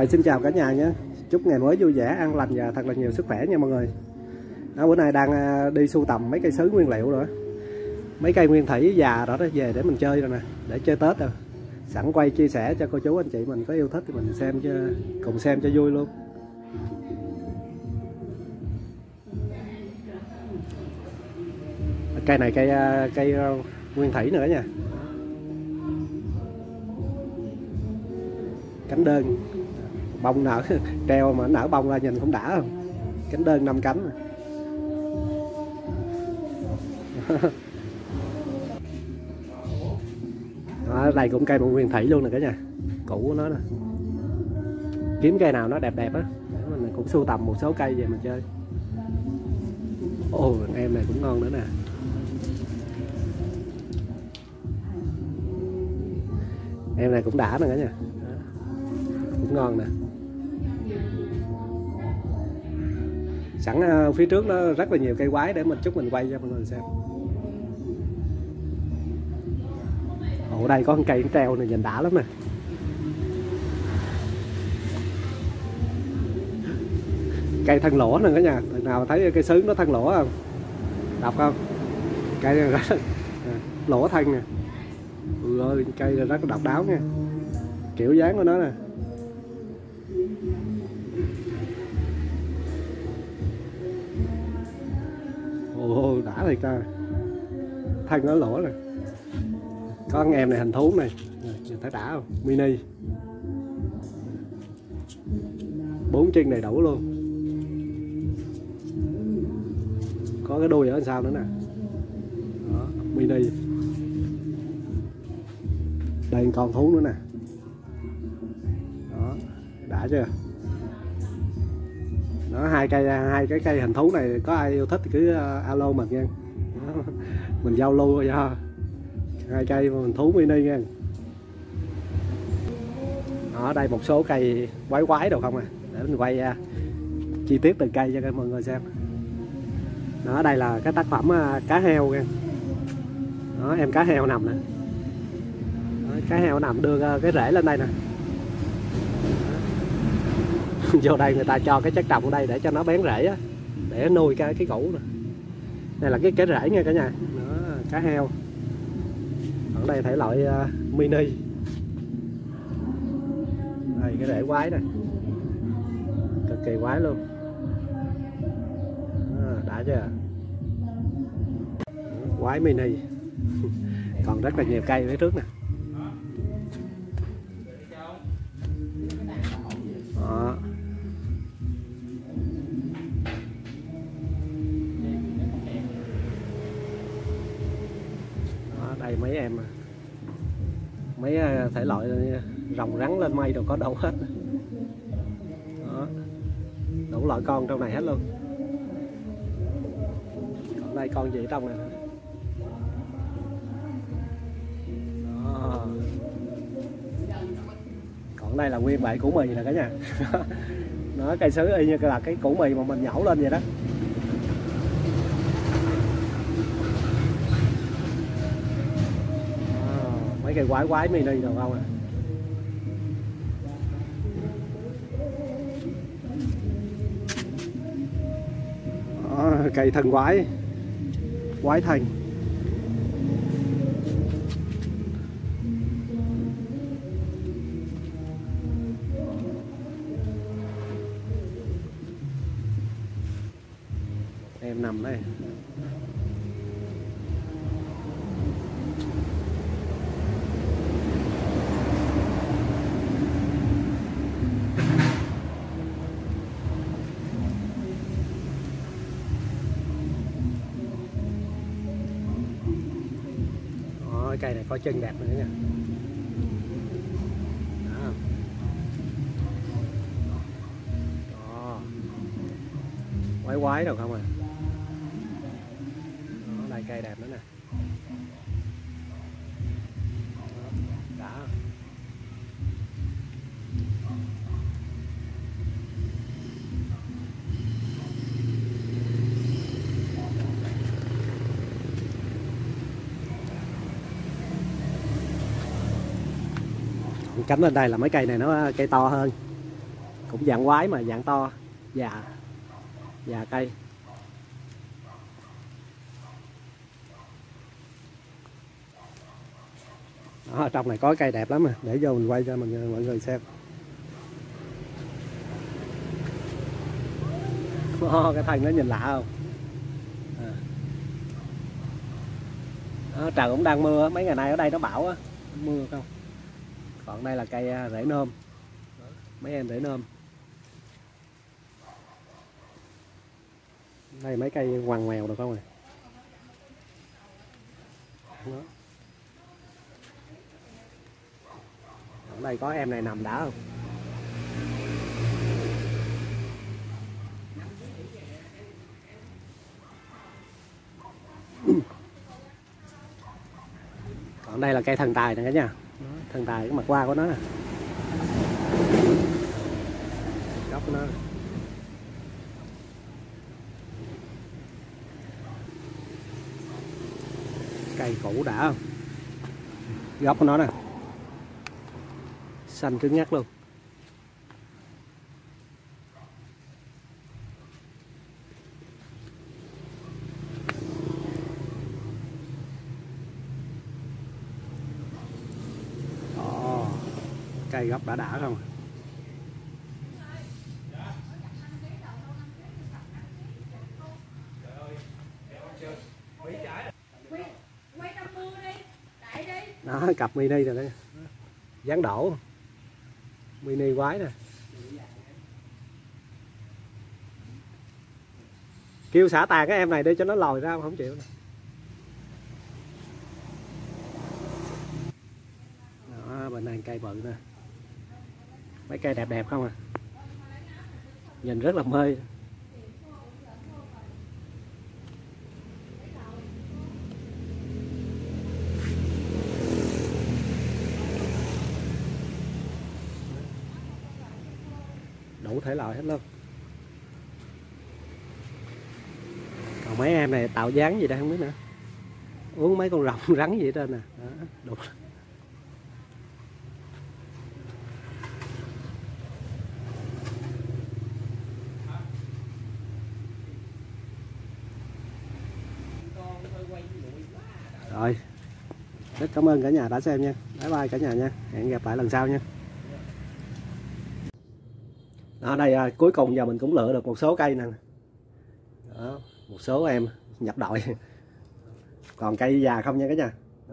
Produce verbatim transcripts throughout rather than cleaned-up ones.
xin chào cả nhà nhé. Chúc ngày mới vui vẻ, an lành và thật là nhiều sức khỏe nha mọi người. Đó, bữa nay đang đi sưu tầm mấy cây sứ nguyên liệu nữa. Mấy cây nguyên thủy già đó, đó về để mình chơi rồi nè, để chơi Tết rồi. Sẵn quay chia sẻ cho cô chú anh chị mình có yêu thích thì mình xem cho cùng xem cho vui luôn. Cây này cây cây nguyên thủy nữa nha. Cánh đơn bông nở treo mà nở bông ra nhìn cũng đã không? Cánh đơn năm cánh. Đó, đây cũng cây một nguyên thủy luôn nè cả nhà, cũ của nó nè. Kiếm cây nào nó đẹp đẹp á, mình cũng sưu tầm một số cây về mình chơi. Ồ, em này cũng ngon nữa nè. Em này cũng đã nè cả nhà, cũng ngon nè. Sẵn uh, phía trước nó rất là nhiều cây quái để mình chút mình quay cho mọi người xem. Ở đây có một cây treo này nhìn đã lắm nè. Cây thân lỗ nè cả nhà, từ nào thấy cây sứ nó thân lỗ không? Đọc không? Cây này rất lỗ thân nè. Ừ ơi, cây rất là độc đáo nha. Kiểu dáng của nó nè. Ồ, đã thiệt ra. Thân nó lỗ nè. Có con em này hình thú này, nhìn thấy đã không? Mini. Bốn chân đầy đủ luôn. Có cái đuôi ở sau nữa nè. Đó, mini. Đây con thú nữa nè. Đó, đã chưa? Đó, hai cây hai cái cây hình thú này có ai yêu thích thì cứ alo mình nha. Đó, mình giao lưu cho hai cây hình thú mini nha. Ở đây một số cây quái quái đâu không à, để mình quay uh, chi tiết từng cây cho mọi người xem. Đó, đây là cái tác phẩm uh, cá heo nha. Đó, em cá heo nằm nè. Đó, cá heo nằm đưa uh, cái rễ lên đây nè. Vô đây người ta cho cái chất trồng ở đây để cho nó bén rễ á, để nuôi cái cái củ nè. Đây là cái cái rễ nha cả nhà. Đó, cá heo. Ở đây thể loại uh, mini. Đây cái rễ quái này, cực kỳ quái luôn. À, đã chưa? Quái mini. Còn rất là nhiều cây phía trước nè. Đó. Đó, đây mấy em mấy thể loại rồng rắn lên mây đều có đâu hết. Đó, đủ loại con trong này hết luôn. Còn đây con gì ở trong này. Đó. Còn đây là nguyên bệ củ mì nè cả nhà. Nó cây sứ y như là cái củ mì mà mình nhổ lên vậy đó. Đó, mấy cây quái quái mini đâu không à. Đó, cây thân quái, quái thân. Em nằm đây. Đó, cây này có chân đẹp nữa nha. Đó. Đó. Quái quái đâu không à. Đó, đây cây đẹp nữa nè. Đó, đã. Cắm lên đây là mấy cây này nó cây to hơn. cũng dạng quái mà dạng to, già già cây. Đó, trong này có cây đẹp lắm mà, để vô mình quay cho mình mọi người xem. Oh, cái thân nó nhìn lạ không? À. Đó, trời cũng đang mưa, mấy ngày nay ở đây nó bão á, mưa không. Còn đây là cây rễ nôm, mấy em rễ nôm. Đây mấy cây ngoằn ngoèo được không này. Đó. Ở đây có em này nằm đã không? Còn đây là cây thần tài nè cả nhà. Thần tài cái mặt qua của nó nè. Gốc của nó. Cây cũ đã không? Gốc của nó nè. Xanh cứng ngắt luôn. Ồ, cây gốc đã đã không? Đó, cặp mini rồi đấy, dáng đổ mini quái nè. Kêu xả tàn cái em này đi cho nó lòi ra không chịu nè. Đó, bên này cây bự nè, mấy cây đẹp đẹp không à, nhìn rất là mê. Đủ thể loại hết luôn. Còn mấy em này tạo dáng gì đây không biết nữa, uống mấy con rồng rắn gì trên nè. Đó, đủ. Rồi, rất cảm ơn cả nhà đã xem nha. Bye bye cả nhà nha, hẹn gặp lại lần sau nha. Ở đây à, cuối cùng giờ mình cũng lựa được một số cây nè. Đó, một số em nhập đội. Còn cây già không nha cả nhà. Đó.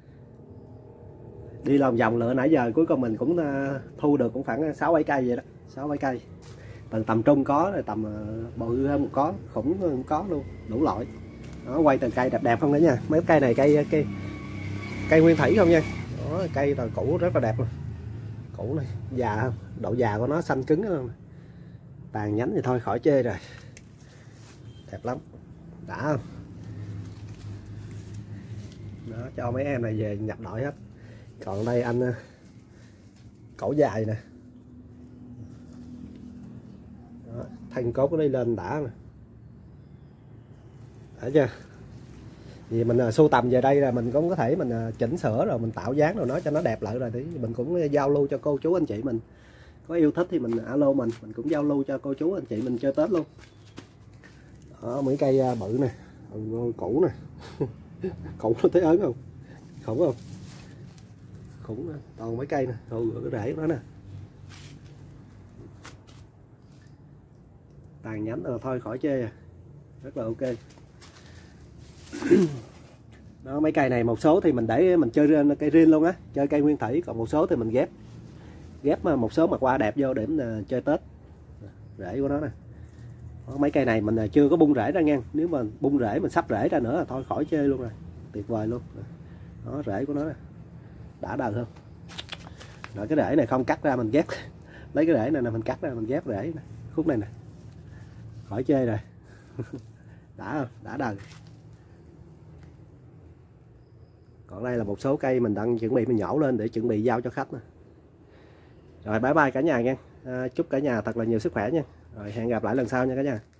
Đi lòng vòng lựa nãy giờ cuối cùng mình cũng uh, thu được cũng khoảng sáu bảy cây vậy đó, sáu bảy cây. Từ tầm trung có rồi tầm uh, bự hơn một có, khủng cũng có luôn, đủ loại. Đó, quay từ cây đẹp đẹp không nữa nha. Mấy cây này cây cây cây nguyên thủy không nha. Đó, cây là cũ rất là đẹp luôn. Cũ này, già không? Độ già của nó xanh cứng luôn. Tàn nhánh thì thôi khỏi chê rồi. Đẹp lắm. Đã không? Đó, cho mấy em này về nhập đội hết. Còn đây anh cổ dài nè. Đó, thân cốt nó đi lên đã nè. Thấy chưa? Vì mình sưu tầm về đây là mình cũng có thể mình chỉnh sửa rồi mình tạo dáng rồi nó cho nó đẹp lại rồi thì mình cũng giao lưu cho cô chú anh chị mình có yêu thích thì mình alo mình mình cũng giao lưu cho cô chú anh chị mình chơi Tết luôn. Đó, mấy cây bự nè, cũ nè. Cũ nó thấy ớn không? Khủng không? Khủng nè. Toàn mấy cây nè, rồi cái rễ của nó nè. Tàn nhánh rồi thôi khỏi chê à. Rất là ok. Đó, mấy cây này một số thì mình để mình chơi cây riêng luôn á, chơi cây nguyên thủy, còn một số thì mình ghép ghép một số mặt qua đẹp vô để mình chơi Tết. Rễ của nó nè. Đó, mấy cây này mình chưa có bung rễ ra nha, nếu mà bung rễ mình sắp rễ ra nữa là thôi khỏi chơi luôn rồi, tuyệt vời luôn. Đó, rễ của nó nè, đã đời không? Rồi cái rễ này không cắt ra mình ghép, lấy cái rễ này là mình cắt ra mình ghép rễ này. Khúc này nè, khỏi chơi rồi. Đã không? Đã đời. Còn đây là một số cây mình đang chuẩn bị mình nhổ lên để chuẩn bị giao cho khách nè. Rồi bye bye cả nhà nha. À, chúc cả nhà thật là nhiều sức khỏe nha. Rồi hẹn gặp lại lần sau nha cả nhà.